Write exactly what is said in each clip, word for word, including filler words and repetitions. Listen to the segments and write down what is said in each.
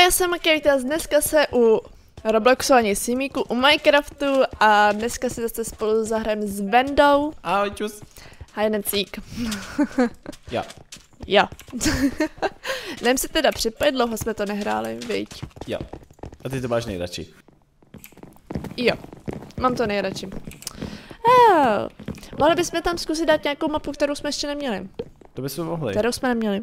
já jsem Makita, dneska se u Robloxu ani Simíku, u Minecraftu a dneska si zase spolu zahrajeme s Vendou. Ahoj, čus. Hide and seek. Jo. Jo. Jdem si teda připojit, dlouho jsme to nehráli, viď? Jo. A ty to máš nejradši. Jo. Mám to nejradši. Oh. Mohli bychom tam zkusit dát nějakou mapu, kterou jsme ještě neměli. To bychom mohli. Kterou jsme neměli.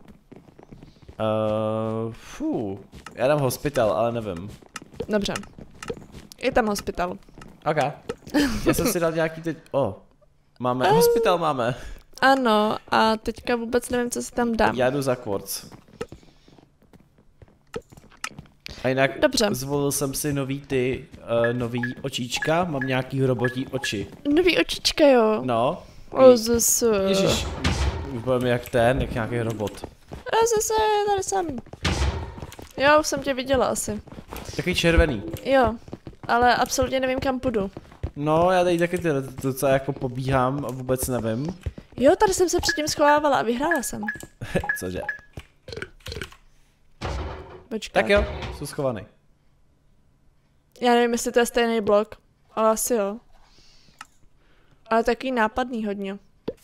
Uh, fů. Já dám hospital, ale nevím. Dobře. Je tam hospital. Ok. Já jsem si dal nějaký teď... Oh. Máme, uh. hospital máme. Ano, a teďka vůbec nevím, co si tam dám. Já jdu za quartz. A jinak Dobře. Zvolil jsem si nový ty, uh, nový očíčka, mám nějaký robotí oči. Nový očička, jo. No. O, zase. Ježiš, už budeme jak ten, jak nějaký robot. A zase, tady jsem. Jo, už jsem tě viděla asi. Takový červený. Jo, ale absolutně nevím, kam půjdu. No, já tady taky ty docela jako pobíhám a vůbec nevím. Jo, tady jsem se předtím schovávala a vyhrála jsem. Cože? Počkej. Tak jo, jsou schovaný. Já nevím, jestli to je stejný blok, ale asi jo. Ale takový nápadný hodně.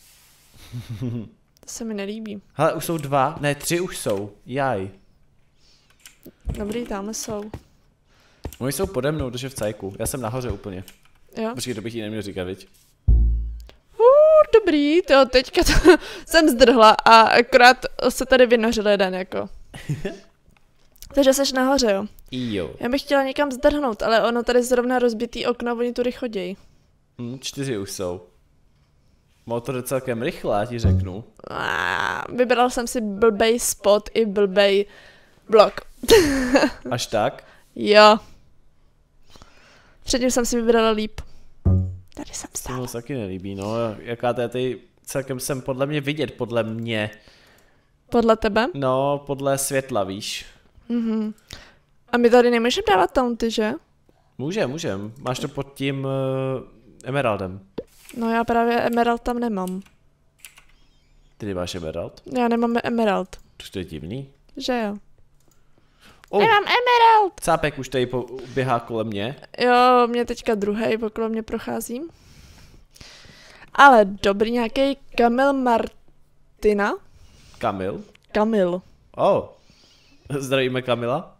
To se mi nelíbí. Hele, už jsou dva, ne, tři už jsou, jaj. Dobrý, tamhle jsou. Oni jsou pode mnou, protože v cajku, já jsem nahoře úplně. Jo. Počkej, to bych jí neměl říkat, viď? Uh, dobrý, to teďka to jsem zdrhla a akorát se tady vynořil jeden jako. Takže seš nahoře, jo? Jo. Já bych chtěla někam zdrhnout, ale ono tady zrovna rozbitý okno, oni tudy chodějí. Hm, čtyři už jsou. Motor je celkem rychle, já ti řeknu. Ah, vybral jsem si blbej spot i blbej blok. Až tak? Jo. Předtím jsem si vybrala líp. Tady jsem To stála. se taky nelíbí, no. Jaká to je tady, celkem jsem podle mě vidět, podle mě. Podle tebe? No, podle světla, víš. Mhm. A my tady nemůžeme dávat taunty, že? Můžem, můžem. Máš to pod tím uh, emeraldem. No já právě emerald tam nemám. Ty máš emerald? Já nemám emerald. To je divný. Že jo? Oh, Nemám emerald! Cápek už tady po, běhá kolem mě. Jo, mě teďka druhej okolo mě prochází. Ale dobrý, nějaký Kamil Martina? Kamil. Kamil. Oh. Zdravíme Kamila.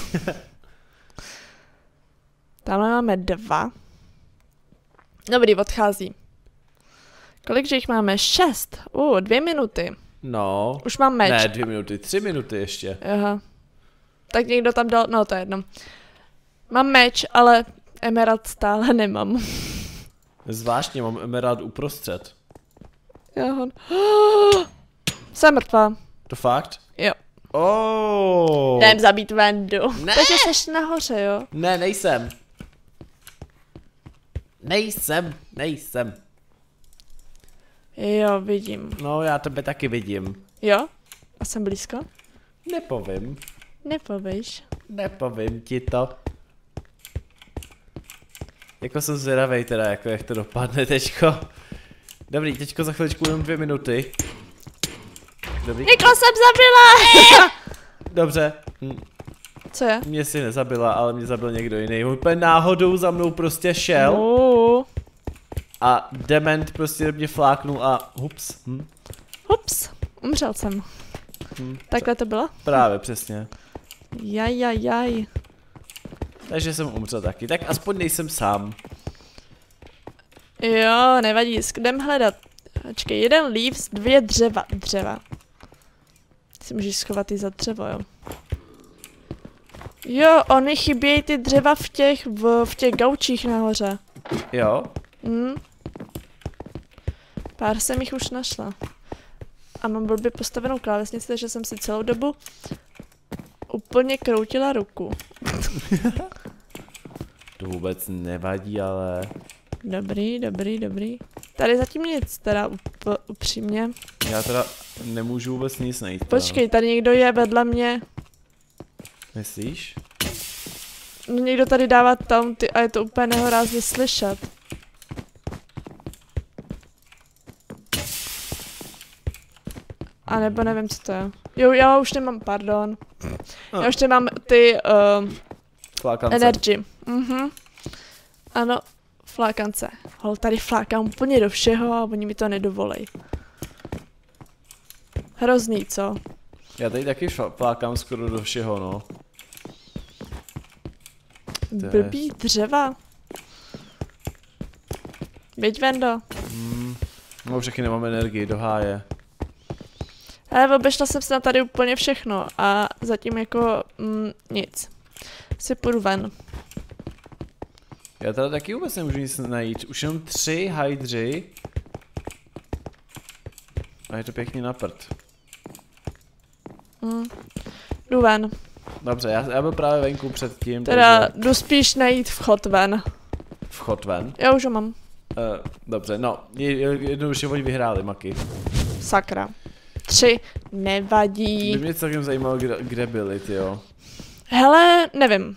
Tamhle máme dva. Dobrý, odchází. Kolik, že jich máme? Šest. Uh, dvě minuty. No. Už mám meč. Ne, dvě minuty, tři minuty ještě. Aha. Tak někdo tam dal, no to je jedno. Mám meč, ale emerald stále nemám. Zvláštně, mám emerald uprostřed. Já ho... Jsem mrtvá. To fakt? Jo. Oh. Jdem zabít Vendu. Ne. Takže jsi nahoře, jo? Ne, nejsem. Nejsem, nejsem. Jo, vidím. No, já tebe taky vidím. Jo? A jsem blízko? Nepovím. Nepovíš. Nepovím ti to. Jako jsem zvědavej teda, jako jak to dopadne teďko. Dobrý, teďko za chviličku jenom dvě minuty. Dobrý. Niklo jsem zabila! Dobře. Hm. Co je? Mě si nezabila, ale mě zabil někdo jiný. Úplně náhodou za mnou prostě šel. Uh. A dement prostě do mě fláknul a hups. Hm. Ups, umřel jsem. Hm. Takhle to bylo? Právě, přesně. Jaj, jaj, jaj. Takže jsem umřel taky. Tak aspoň nejsem sám. Jo, nevadí, jdem hledat. Počkej, jeden leaves, dvě dřeva. Dřeva. Ty si můžeš schovat i za dřevo, jo. Jo, oni chybějí ty dřeva v těch, v, v těch gaučích nahoře. Jo? Hm. Pár jsem jich už našla. A mám blbě postavenou klávesnici, takže jsem si celou dobu úplně kroutila ruku. To vůbec nevadí, ale... Dobrý, dobrý, dobrý. Tady zatím nic, teda up, upřímně. Já teda nemůžu vůbec nic najít. Teda. Počkej, tady někdo je vedle mě. Myslíš? No někdo tady dává taunty a je to úplně nehorázně slyšet. A nebo nevím, co to je. Jo, já už nemám, pardon. No. Já už nemám ty uh, Flákance. energy. Mhm. Ano, flákance. Hol, tady flákám úplně do všeho a oni mi to nedovolej. Hrozný, co? Já tady taky flákám skoro do všeho, no. To je- Blbý dřeva. Běď, Vendo. Hmm. No už taky nemám energii, do háje. Ale obešla jsem se na tady úplně všechno a zatím jako mm, nic. Si půjdu ven. Já teda taky vůbec nemůžu nic najít. Už jenom tři hajdři. A je to pěkně na prd. Mm. Jdu ven. Dobře, já, já byl právě venku předtím. Teda takže jdu spíš najít vchod ven. vchod ven. Já už ho mám. Uh, dobře, no, je- je- jednoduše oni vyhráli, Maki. Sakra. Tři. By Nevadí. mě celkem zajímalo, kde, kde byli, tyjo. Hele, nevím.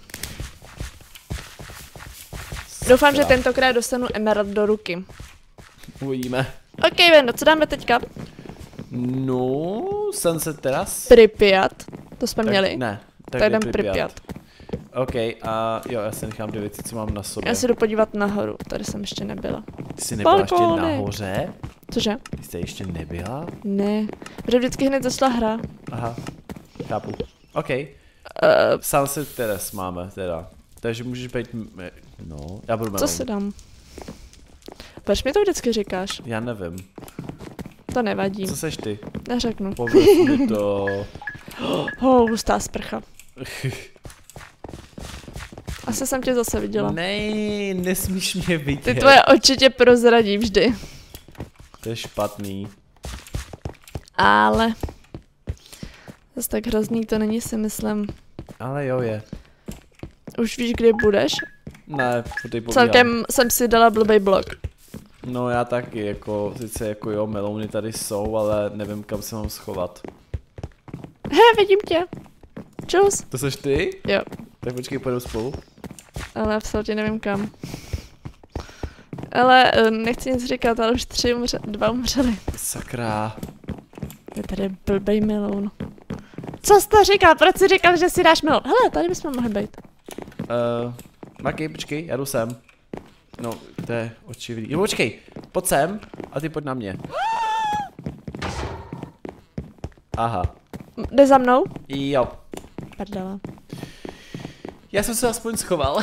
Doufám, že Sakra. tentokrát dostanu emerald do ruky. Uvidíme. Ok, Vendo, co dáme teďka? No, Sunset Terrace? Pripyat. To jsme Tak měli. Ne, tak, Tak jde jdem Pripyat. OK, a jo, já si nechám dvě věci, co mám na sobě. Já si jdu podívat nahoru. Tady jsem ještě nebyla. Ty jsi nebyla ještě Balkóny. nahoře? Cože? Ty jste ještě nebyla? Ne. Protože vždycky hned začala hra. Aha, chápu. OK, Uh, Sunset Terrace máme teda. Takže můžeš být, m- no, já budu co melon. si dám? Proč mi to vždycky říkáš? Já nevím. To nevadí. Co seš ty? Neřeknu. Pověz mi to. Oh, hustá sprcha. Asi jsem tě zase viděla. Ne, nesmíš mě vidět. Ty tvoje oči tě prozradí vždy. To je špatný. Ale... Zase tak hrozný to není, si myslím. Ale jo je. Už víš, kde budeš? Ne, furt tady povídám. Celkem jsem si dala blbej blok. No já taky, jako, sice jako jo, melouny tady jsou, ale nevím, kam se mám schovat. He, vidím tě. Čus. To seš ty? Jo, Tak počkej, půjdeme spolu. ale absolutně nevím kam. Ale eh, nechci nic říkat, ale už tři umře, dva umřeli. Sakra. Je tady blbej meloun. Co jsi to říkal? Proč jsi říkal, že si dáš meloun? Hele, tady bychom mohli být. Uh, Maki, počkej, já jdu sem. No, to je očividný. Jo, počkej, pojď sem a ty pojď na mě. Aha, Jde za mnou? jo. Pardala. Já jsem se aspoň schoval.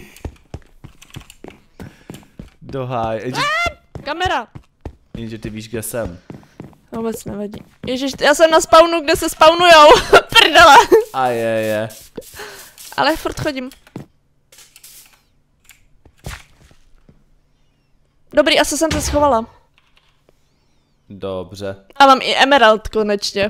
Do háje. Jenže, Kamera! jenže ty víš, kde jsem. Vůbec nevadí. Ježiš, já jsem na spawnu, kde se spawnujou. Prdele. A je, je. Ale furt chodím. Dobrý, asi jsem se schovala. Dobře. A mám i emerald konečně.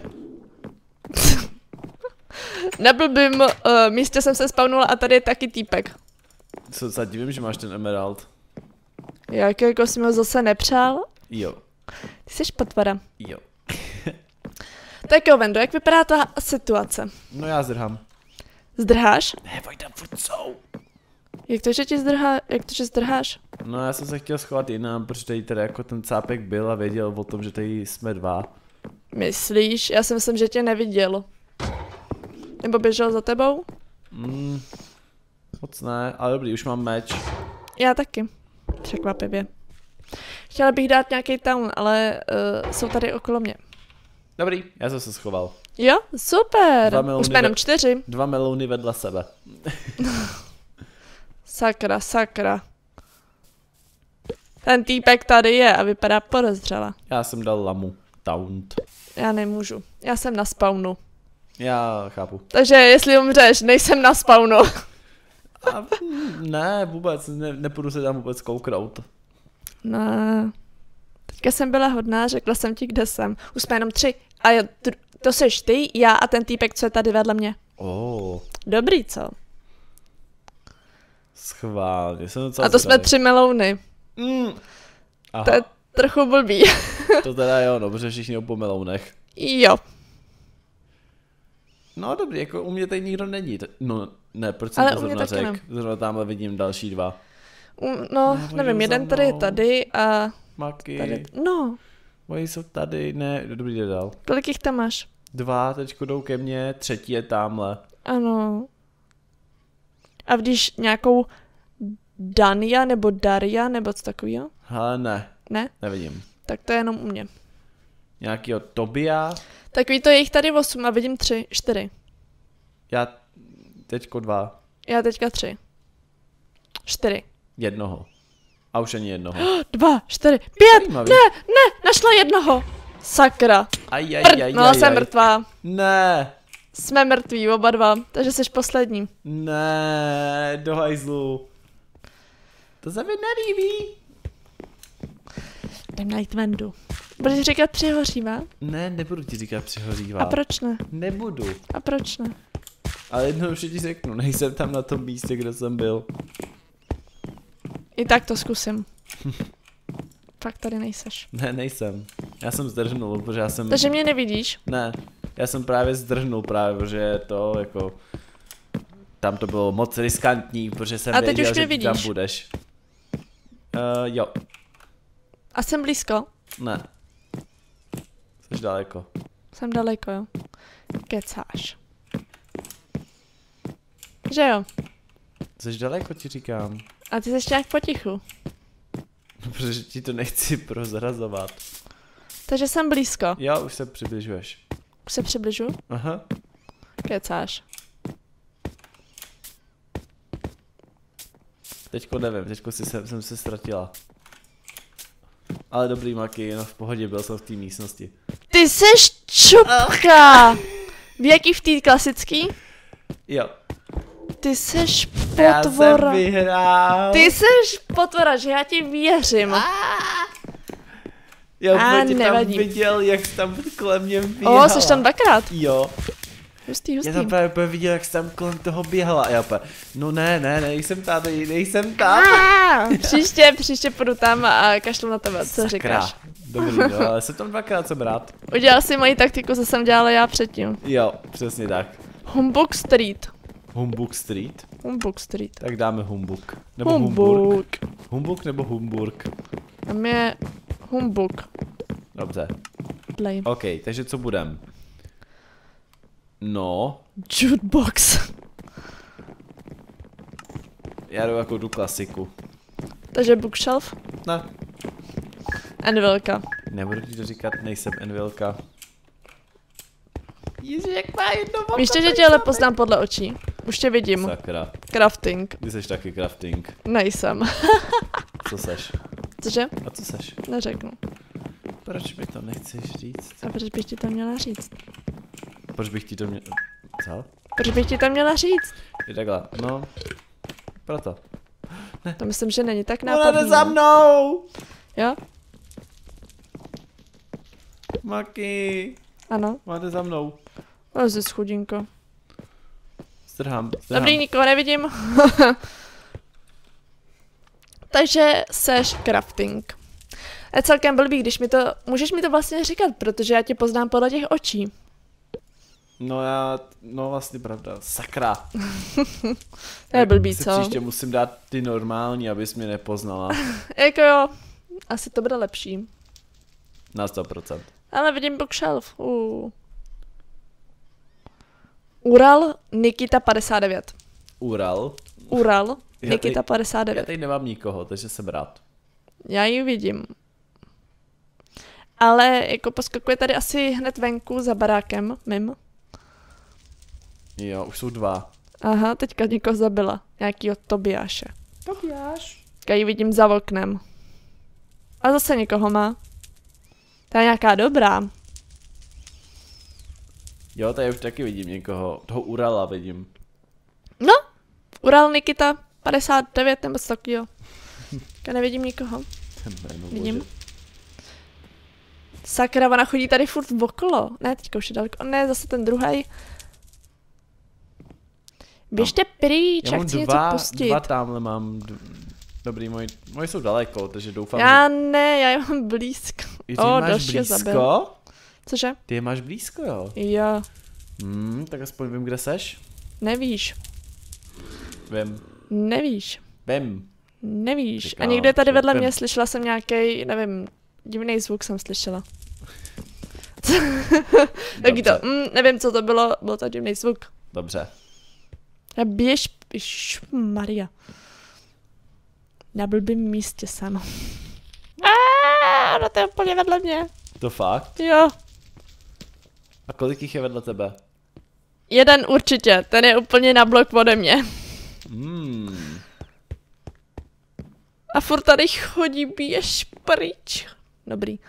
Na blbým uh, místě jsem se spawnula a tady je taky týpek. Co se divím, že máš ten emerald. Jak jako jsi mi ho zase nepřál? Jo, Ty jsi potvora. jo. Tak jo, Vendo, jak vypadá ta situace? No já zdrhám. Zdrháš? Ne, pojď tam furt jsou. Jak to, že ti zdrhá, jak to, že zdrháš? No já jsem se chtěl schovat jinam, protože tady teda jako ten cápek byl a věděl o tom, že tady jsme dva. Myslíš? Já si myslím, že tě neviděl. Nebo běžel za tebou? Mm, moc ne, ale dobrý, už mám meč. Já taky. Překvapivě. Chtěla bych dát nějaký town, ale uh, jsou tady okolo mě. Dobrý, já jsem se schoval. Jo, super. Dva melouny Už jsme jenom ve- čtyři. Dva melouny vedle sebe. Sakra, sakra. Ten týpek tady je a vypadá podezřele. Já jsem dal lamu. Taunt. Já nemůžu. Já jsem na spawnu. Já chápu. Takže jestli umřeš, nejsem na spawnu. A, mm, ne, vůbec, ne, nepůjdu se tam vůbec kouknout. Ne. Teďka jsem byla hodná, řekla jsem ti, kde jsem. Už jsme jenom tři. A já, to seš ty, já a ten týpek, co je tady vedle mě. Oh, Dobrý, co? schválně, jsem docela A to jsme zvědavý. tři melouny. Mm. Aha, To je trochu blbý. to teda jo, no, protože všichni po melounech. Jo. No dobrý, jako u mě tady nikdo není. t- No ne, proč jsem Ale to u mě zrovna taky řekl? Zrovna tamhle vidím další dva. U- No, Ne, oni nevím, jdou za jeden tady je mnou. tady a Maky. tady. No, Oni jsou tady, ne, dobrý, jde dál. Kolik jich tam máš? Dva teďko jdou ke mně, třetí je tamhle. Ano. A když nějakou Dania nebo Daria nebo co takového? Ale ne. Ne? Nevidím. Tak to je jenom u mě. Nějakýho Tobia. Takový to je jich tady osm a vidím tři, čtyři. Já teďko dva. Já teďka tři. Čtyři. Jednoho. A už ani jednoho. Dva, čtyři, pět! Zajímavý. Ne, ne, našla jednoho. Sakra. Aj, aj, Prd, aj, no, aj, jsem aj. mrtvá. Ne. Jsme mrtví, oba dva, takže jsi poslední. Ne, do hajzlu. To se mi nelíbí. Jdem na Nightmandu. Budeš říkat přihořívá? Ne, nebudu ti říkat přihořívá. A proč ne? Nebudu. A proč ne? Ale jednou už ti řeknu, nejsem tam na tom místě, kde jsem byl. I tak to zkusím. Fakt tady nejseš. Ne, nejsem. Já jsem zdrhnul, protože já jsem... Takže mě nevidíš? Ne, já jsem právě zdrhnul právě, protože to jako... Tam to bylo moc riskantní, protože jsem A teď věděl, už mě že ty tam vidíš? budeš. Uh, jo, A jsem blízko? ne. Jsi daleko. Jsem daleko, jo. Kecáš. Že jo? Jsi daleko, ti říkám. A ty jsi nějak potichu. Protože ti to nechci prozrazovat. Takže jsem blízko. Jo, už se přibližuješ. Už se přibližu? Aha. Kecáš. Teďko nevím, teďko si jsem, jsem se ztratila. Ale dobrý, Maki, no v pohodě, byl jsem v té místnosti. Ty seš čupka! V jaký v té klasický? Jo. Ty seš Já jsem potvora. vyhrál. Ty seš potvora, že já ti věřím. Já A, jsem tě tam nevadí. viděl, jak jsi tam kolem mě běhala. O, jsi tam dvakrát. Jo. Hustý, Já hustý. tam právě úplně viděl, jak jsi tam kolem toho běhala. A já úplně, no ne, ne, nejsem tady, nejsem tam. Ah, příště, příště půjdu tam a kašlu na tebe, co Sakra. říkáš. Dobrý, no, ale jsem tam dvakrát, jsem rád. Udělal si moji taktiku, co jsem dělala já předtím. Jo, přesně tak. Humbug Street. Humbug Street? Humbug Street. Tak dáme Humbug. Nebo Humburg. Humbug. Humbug nebo Humburg? Tam je Humbug. Dobře. Play. OK, takže co budem? No, Jukebox. já jdu jako tu klasiku. Takže bookshelf. Ne, Envilka. nebudu ti to říkat, nejsem Envilka. Ježiš, jak má jedno oko, Víš, že tě ale poznám podle očí. Už tě vidím. Sakra, Crafting. ty seš taky crafting. Nejsem. Co seš? Cože? A co seš? Neřeknu. Proč mi to nechceš říct? A proč bych ti to měla říct? Proč bych ti to měl... Co? Proč bych ti to měla říct? Je takhle, no. Proto. To myslím, že není tak Ona nápadný. jde za mnou! Jo? Maki, Ano. máte za mnou. O, jsi schudinko. Strhám, strhám. Dobrý, nikoho nevidím. Takže seš crafting. Je celkem blbý, když mi to... Můžeš mi to vlastně říkat, protože já tě poznám podle těch očí. No já, no vlastně pravda, sakra. To je blbý, si co? Příště musím dát ty normální, abys mě nepoznala. Jako jo, asi to bude lepší. Na sto procent. Ale vidím bookshelf. Uh. Ural Nikita padesát devět. Ural. Ural Já Nikita tady- padesát Já devět. tady nemám nikoho, takže jsem rád. Já ji vidím. Ale jako poskakuje tady asi hned venku za barákem, mim. Jo, už jsou dva. Aha, teďka někoho zabila. Nějakýho Tobiáše. Tobiáš. Já ji vidím za oknem. A zase někoho má. Ta je nějaká dobrá. Jo, tady už taky vidím někoho. Toho Urala vidím. No, Ural Nikita padesát devět nebo co takovýho. Já nevidím nikoho. Ten jméno, Vidím. bože. Sakra, ona chodí tady furt okolo. Ne, teďka už je daleko. Ne, zase ten druhý. Běžte pryč, Já já mám chci něco dva, pustit. dva tamhle mám. d- Dobrý, moji, moji jsou daleko, takže doufám, Já že... ne, já je mám blízko. Ty O, máš další je zabil. blízko? Cože? Ty je máš blízko, jo? Jo, Hmm, tak aspoň vím, kde seš. nevíš, Vím. nevíš, Vím. nevíš. A Říkám, někde tady vedle vím. mě slyšela jsem nějaký, nevím, divný zvuk jsem slyšela. Taky to, mm, nevím, co to bylo, byl to divný zvuk. Dobře. A běž, běž, Maria. Na blbým místě sama. Aaaa, no to je úplně vedle mě. To fakt? Jo. A kolik jich je vedle tebe? Jeden určitě, ten je úplně na blok ode mě. Hmm. A furt tady chodí, běž pryč. Dobrý.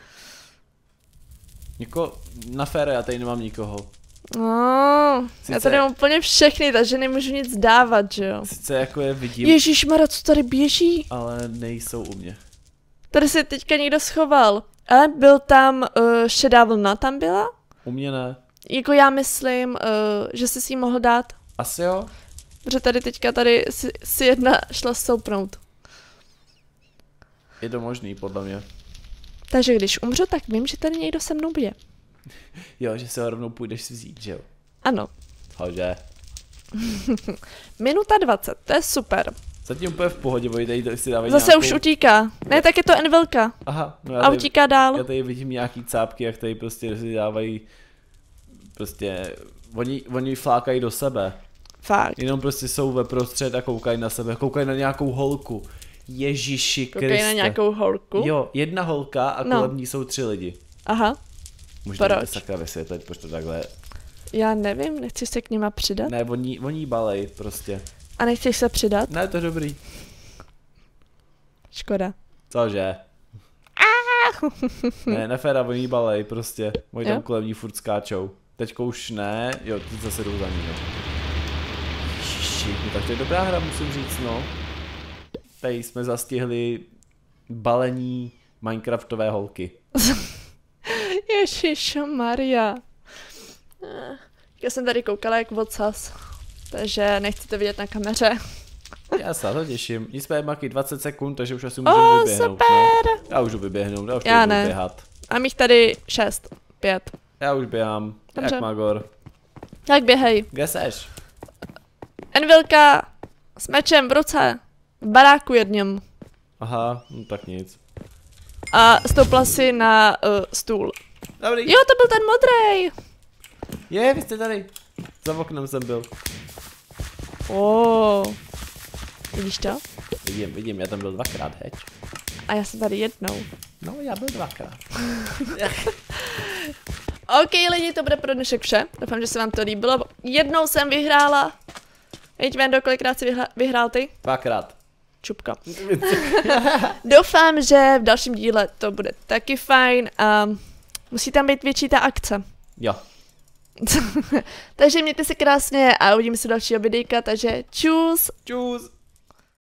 Jako na fére, já tady nemám nikoho. No, Sice... já tady mám úplně všechny, takže nemůžu nic dávat, že jo. Sice jako je vidím, Ježíšmarja, co tady běží? ale nejsou u mě. Tady se teďka někdo schoval. Ale byl tam, uh, šedá vlna tam byla? U mě ne. Jako já myslím, uh, že jsi si ji mohl dát. Asi jo? Protože tady teďka tady si, si jedna šla stoupnout. Je to možný, podle mě. Takže když umřu, tak vím, že tady někdo se mnou bije. Jo, že se ho rovnou půjdeš si vzít, že jo? Ano. Hože. Minuta dvacet, to je super. Zatím úplně v pohodě, oni tady si dávají Zase nějakou... už utíká. Ne, tak je to Envilka. Aha, no já A tady, utíká dál. já tady vidím nějaký cápky, jak tady prostě si dávají... Prostě... Oni, oni flákají do sebe. Fakt. Jenom prostě jsou ve prostřed a koukají na sebe, koukají na nějakou holku. Ježiši Kriste. Koukají na nějakou holku. Jo, jedna holka a No. kolem ní jsou tři lidi. Aha. Možná Proč? to sakra vysvětlit, proč to takhle je. Já nevím, nechci se k nima přidat. Ne, oni, oni balej prostě. A nechceš se přidat? Ne, to je dobrý. Škoda. Cože? Ne, neféra, oni balej prostě. Oni tam Jo? kolem ní furt skáčou. Teďko už ne, jo, teď zase jdou za ní. No. Ježiši, no tak to je dobrá hra, musím říct, no. Tady jsme zastihli balení Minecraftové holky. Ježišmarja. Já jsem tady koukala jak odsaz. Takže nechci to vidět na kameře. Já se na to těším. Nicméně maky dvacet sekund, takže už asi můžu O, vyběhnout. super. No. Já už jdu vyběhnout, já už Já budu ne. běhat. Mám jich tady šest, pět. Já už běhám, Dobře. jak Magor. Tak běhej. Kde seš? Envilka s mečem v ruce. V baráku jedním. Aha, no tak nic. A stoupla si na uh, stůl. Dobrý. Jo, to byl ten modrej. Je, vy jste tady. Za oknem jsem byl. Oh. Vidíš to? Vidím, vidím, já tam byl dvakrát, heď. A já jsem tady jednou. No, já byl dvakrát. OK, lidi, to bude pro dnešek vše. Doufám, že se vám to líbilo. Jednou jsem vyhrála. Víš, Vendo, kolikrát jsi vyhla- vyhrál ty? Dvakrát. Čupka. Doufám, že v dalším díle to bude taky fajn a musí tam být větší ta akce. Jo. Takže mějte se krásně a uvidíme se u dalšího videjka, takže čus! Čus.